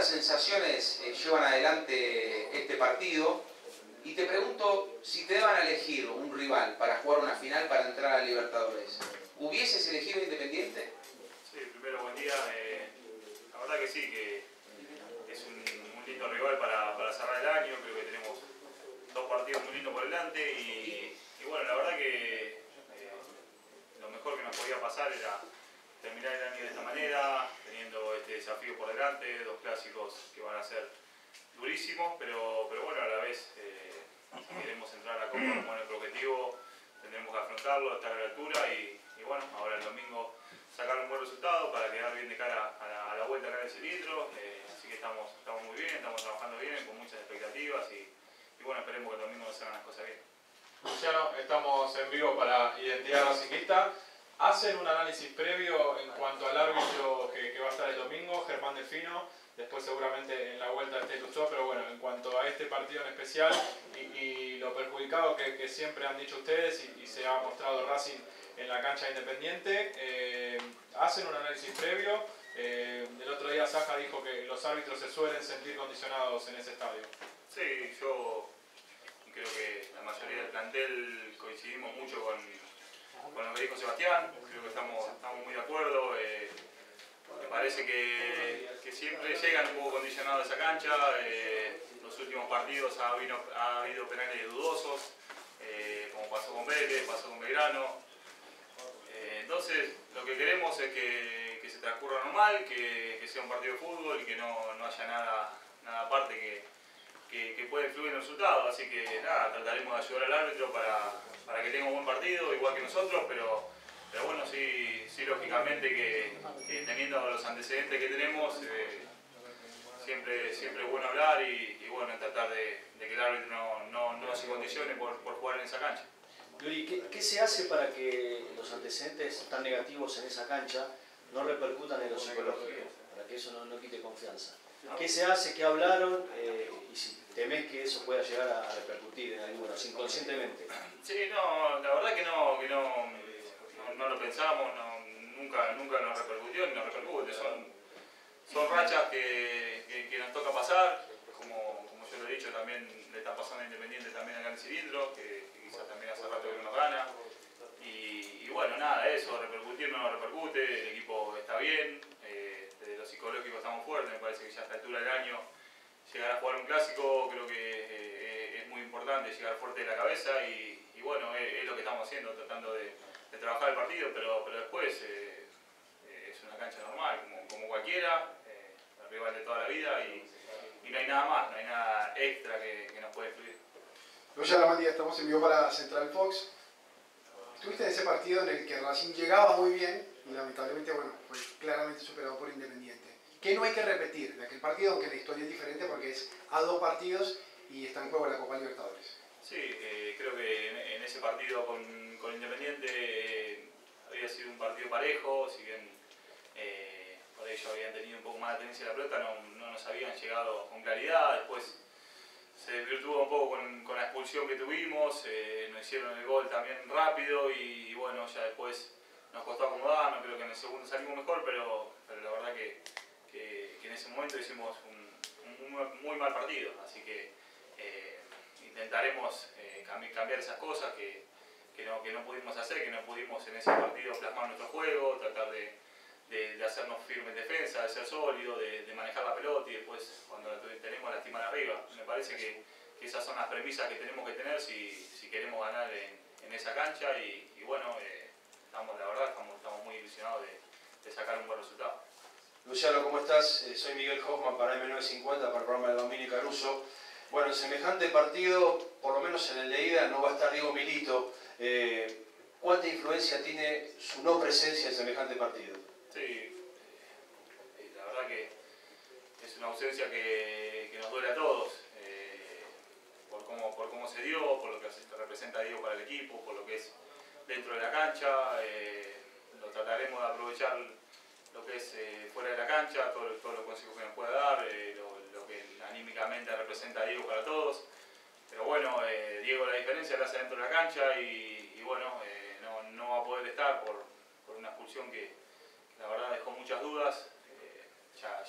cuántas sensaciones llevan adelante este partido? Y te pregunto si te daban a elegir un rival para jugar una final para entrar a Libertadores. ¿Hubieses elegido Independiente? Sí, primero buen día. La verdad que sí, que es un lindo rival para cerrar el año. Creo que tenemos dos partidos muy lindos por delante y bueno, la verdad que lo mejor que nos podía pasar era terminar el año de esta manera, teniendo este desafío por delante, dos clásicos que van a ser durísimos, pero bueno, a la vez si queremos entrar a la Copa como nuestro objetivo, tendremos que afrontarlo, estar a la altura y bueno, ahora el domingo sacar un buen resultado para quedar bien de cara a la vuelta acá en el cilindro, así que estamos muy bien, estamos trabajando bien, con muchas expectativas y bueno, esperemos que el domingo se hagan las cosas bien. Luciano, estamos en vivo para Identidad Racinguista. ¿Hacen un análisis previo en cuanto al árbitro que va a estar el domingo, Germán Delfino? Después seguramente en la vuelta esté Luzó, pero bueno, en cuanto a este partido en especial y lo perjudicado que siempre han dicho ustedes y se ha mostrado Racing en la cancha Independiente, ¿hacen un análisis previo? El otro día Saja dijo que los árbitros se suelen sentir condicionados en ese estadio. Sí, yo creo que la mayoría del plantel coincidimos mucho con lo que dijo Sebastián, creo que estamos muy de acuerdo. Me parece que siempre llegan un poco condicionados a esa cancha. Los últimos partidos ha habido penales dudosos, como pasó con Vélez, pasó con Belgrano. Entonces, lo que queremos es que se transcurra normal, que sea un partido de fútbol y que no haya nada aparte que pueda influir en el resultado. Así que nada, trataremos de ayudar al árbitro para que tenga un buen partido, igual que nosotros, pero bueno, sí lógicamente que teniendo los antecedentes que tenemos, siempre es bueno hablar y bueno, tratar de que el árbitro no se condicione por jugar en esa cancha. Yuri, ¿qué se hace para que los antecedentes tan negativos en esa cancha no repercutan en lo psicológico? Para que eso no quite confianza. ¿Qué se hace? ¿Qué hablaron? Y si temés que eso pueda llegar a repercutir en algunos, inconscientemente. Sí, no, la verdad que no lo pensamos, nunca nos repercutió ni nos repercute. Son rachas que nos toca pasar, como yo lo he dicho, también le está pasando a Independiente también acá en el cilindro, que quizás también hace rato que no nos gana. Y bueno, nada, eso, repercutir no nos repercute, el equipo está bien, desde lo psicológico estamos fuertes, me parece que ya a esta altura del año llegar a jugar un clásico creo que es muy importante, llegar fuerte de la cabeza y bueno, es lo que estamos haciendo, tratando de trabajar el partido, pero después es una cancha normal, como cualquiera, el rival de toda la vida y no hay nada más, no hay nada extra que nos puede influir. Luciano, buen día, estamos en vivo para Central Fox. Estuviste en ese partido en el que Racing llegaba muy bien y lamentablemente, bueno, fue claramente superado por Independiente. ¿Qué no hay que repetir de aquel partido, aunque la historia es diferente porque es a dos partidos y está en juego la Copa Libertadores? Sí, creo que en ese partido con Independiente había sido un partido parejo, si bien por ello habían tenido un poco más de tenencia de la pelota, no nos habían llegado con claridad. Después se desvirtuó un poco con la expulsión que tuvimos, nos hicieron el gol también rápido y bueno, ya después nos costó acomodarnos, creo que en el segundo salimos mejor, pero la verdad que en ese momento hicimos un muy mal partido, así que intentaremos cambiar esas cosas que no pudimos hacer, que no pudimos en ese partido plasmar nuestro juego, tratar de hacernos firmes en defensa, de ser sólidos, de manejar la pelota y después cuando tenemos lastimar arriba. Me parece que esas son las premisas que tenemos que tener si queremos ganar en esa cancha y bueno, la verdad estamos muy ilusionados de sacar un buen resultado. Luciano, ¿cómo estás? Soy Miguel Hoffman para M950, para el programa de Domini Caruso. Bueno, en semejante partido, por lo menos en el de ida, no va a estar Diego Milito. ¿Cuánta influencia tiene su no presencia en semejante partido? Sí, la verdad que es una ausencia que nos duele a todos, por cómo se dio, por lo que representa Diego para el equipo, por lo que es dentro de la cancha. Lo trataremos de aprovechar lo que es fuera de la cancha, todos los consejos que nos pueda dar, lo que anímicamente representa a Diego para todos. Pero bueno, Diego la diferencia la hace dentro de la cancha y bueno, no va a poder estar por una expulsión que la verdad dejó muchas dudas. Ya la verdad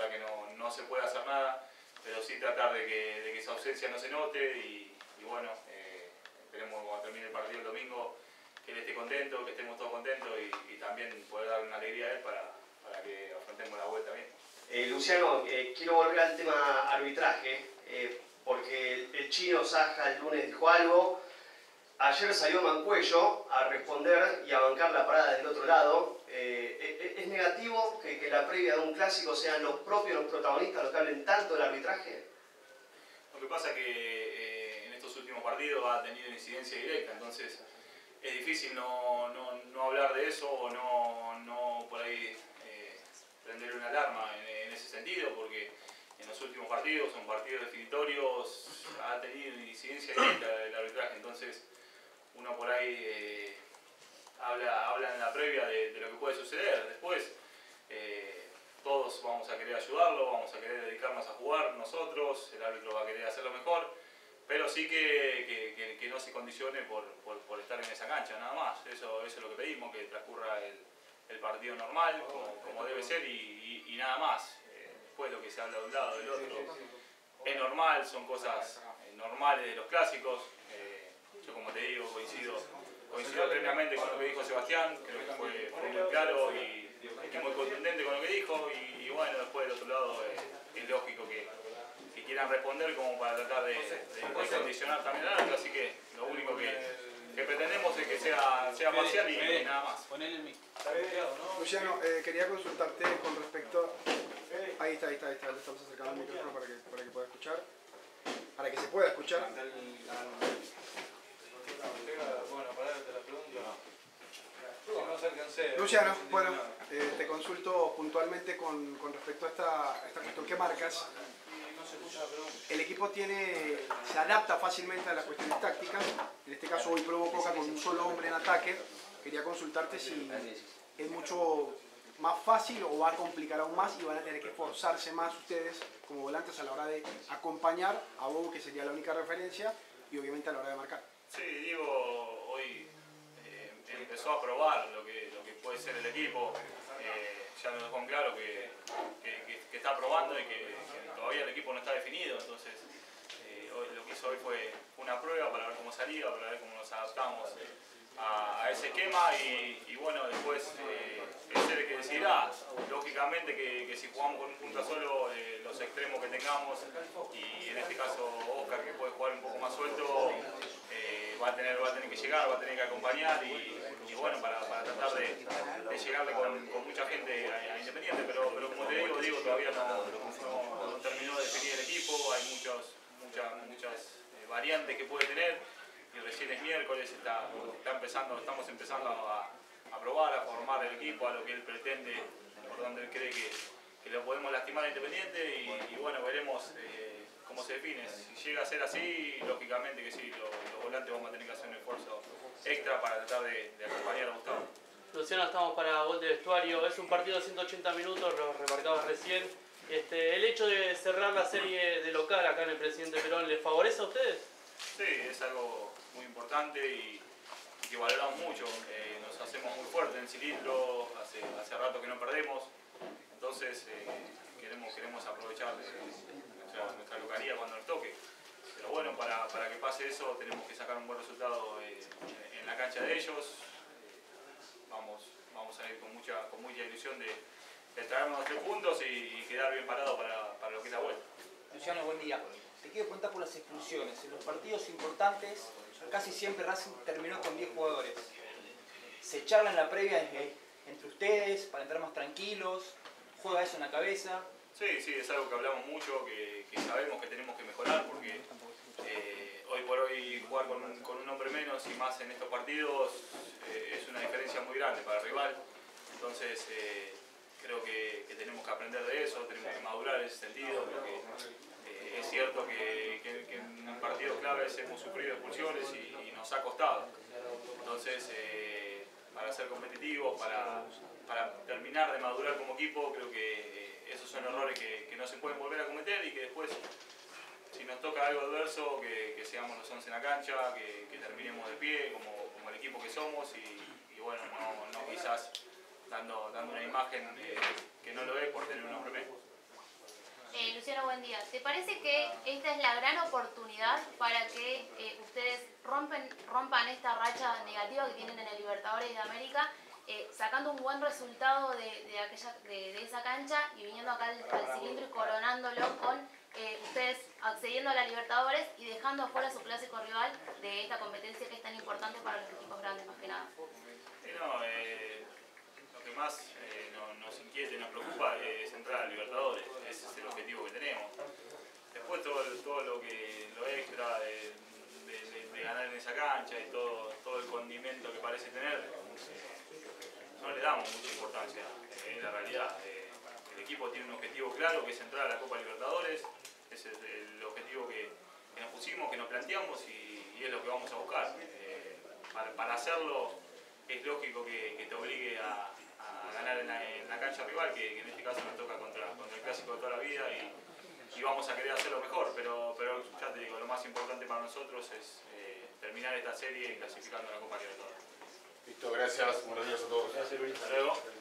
verdad que no se puede hacer nada, pero sí tratar de que esa ausencia no se note y bueno, esperemos cuando termine el partido el domingo que él esté contento, que estemos todos contentos y también poder dar una alegría a él para que afrontemos la vuelta bien. Luciano, quiero volver al tema arbitraje, porque el chino Saja el lunes dijo algo. Ayer salió Mancuello a responder y a bancar la parada del otro lado. ¿Es negativo que la previa de un clásico sean los propios los protagonistas los que hablen tanto del arbitraje? Lo que pasa es que en estos últimos partidos ha tenido incidencia directa, entonces es difícil no hablar de eso o no por ahí prender una alarma en ese sentido, porque en los últimos partidos, son partidos definitorios, ha tenido incidencia directa del arbitraje, entonces uno por ahí habla en la previa de lo que puede suceder. Después todos vamos a querer ayudarlo, vamos a querer dedicarnos a jugar nosotros, el árbitro va a querer hacerlo mejor, pero sí que no se condicione por estar en esa cancha, nada más. Eso es lo que pedimos, que transcurra el partido normal, como debe ser y nada más. Después lo que se habla de un lado del otro es normal, son cosas normales de los clásicos. Yo, como te digo, coincido plenamente con lo que dijo Sebastián, creo que fue muy claro y muy contundente con lo que dijo y bueno, después del otro lado es lógico que quieran responder como para tratar de condicionar también al árbitro, así que lo único que pretendemos es que sea parcial y nada más. Luciano, quería consultarte con respecto... Ahí está, le estamos acercando el micrófono para que pueda escuchar. Para que se pueda escuchar. Luciano, bueno, te consulto puntualmente con respecto a esta cuestión que marcas. El equipo se adapta fácilmente a las cuestiones tácticas. En este caso hoy probó Coca con un solo hombre en ataque. Quería consultarte si es mucho más fácil o va a complicar aún más y van a tener que esforzarse más ustedes como volantes a la hora de acompañar a Bobo, que sería la única referencia, y obviamente a la hora de marcar. Sí, Diego hoy empezó a probar lo que puede ser el equipo, ya nos dejó en claro que está probando y que todavía el equipo no está definido, entonces lo que hizo hoy fue una prueba para ver cómo salía, para ver cómo nos adaptamos a ese esquema y bueno, después es el que decidirá. Lógicamente que si jugamos con un punta solo, los extremos que tengamos y en este caso Oscar, que puede jugar un poco más suelto, va a tener que llegar, va a tener que acompañar y bueno, para tratar de llegarle con mucha gente a Independiente, pero como te digo, todavía no terminó de definir el equipo, hay muchas variantes que puede tener. Y recién es miércoles, estamos empezando a probar, a formar el equipo, a lo que él pretende, por donde él cree que lo podemos lastimar a Independiente y bueno, veremos cómo se define. Si llega a ser así, lógicamente que sí, los volantes vamos a tener que hacer un esfuerzo extra para tratar de acompañar a Gustavo. Luciano, estamos para Gol de Vestuario. Es un partido de 180 minutos, lo remarcabas recién. El hecho de cerrar la serie de local acá en el Presidente Perón, ¿les favorece a ustedes? Sí, es algo muy importante y que valoramos mucho. Nos hacemos muy fuertes en el cilindro, hace rato que no perdemos, entonces queremos aprovechar nuestra localía cuando nos toque. Pero bueno, para que pase eso tenemos que sacar un buen resultado en la cancha de ellos. Vamos a ir con mucha ilusión de traernos los 3 puntos y quedar bien parado para lo que es la vuelta. Luciano, buen día. Te quiero preguntar por las expulsiones. En los partidos importantes, casi siempre Racing terminó con 10 jugadores. ¿Se charla en la previa entre ustedes para entrar más tranquilos? ¿Juega eso en la cabeza? Sí, es algo que hablamos mucho, que sabemos que tenemos que mejorar, porque hoy por hoy jugar con un hombre menos y más en estos partidos es una diferencia muy grande para el rival. Entonces creo que tenemos que aprender de eso, tenemos que madurar en ese sentido. Es cierto que en partidos claves hemos sufrido expulsiones y nos ha costado. Entonces, para ser competitivos, para terminar de madurar como equipo, creo que esos son errores que no se pueden volver a cometer y que después, si nos toca algo adverso, que seamos los 11 en la cancha, que terminemos de pie como el equipo que somos y bueno, no quizás dando una imagen que no lo es por tener un hombre menos. buen día. ¿Te parece que esta es la gran oportunidad para que ustedes rompan esta racha negativa que tienen en el Libertadores de América, sacando un buen resultado de esa cancha y viniendo acá al cilindro y coronándolo con ustedes accediendo a la Libertadores y dejando afuera su clásico rival de esta competencia que es tan importante para los equipos grandes más que nada? Lo que más nos inquieta y nos preocupa es entrar a Libertadores. Ese es el objetivo que tenemos. Después todo lo extra de ganar en esa cancha y todo el condimento que parece tener, no le damos mucha importancia. En la realidad, el equipo tiene un objetivo claro que es entrar a la Copa Libertadores. Ese es el objetivo que nos pusimos, que nos planteamos y es lo que vamos a buscar. Para hacerlo es lógico que te obligue a ganar en la cancha rival, que en este caso nos toca contra el clásico de toda la vida y vamos a querer hacerlo mejor, pero ya te digo, lo más importante para nosotros es terminar esta serie clasificando a la Copa Libertadores. Listo, gracias. Buenos días a todos. Gracias, Luis. Hasta luego.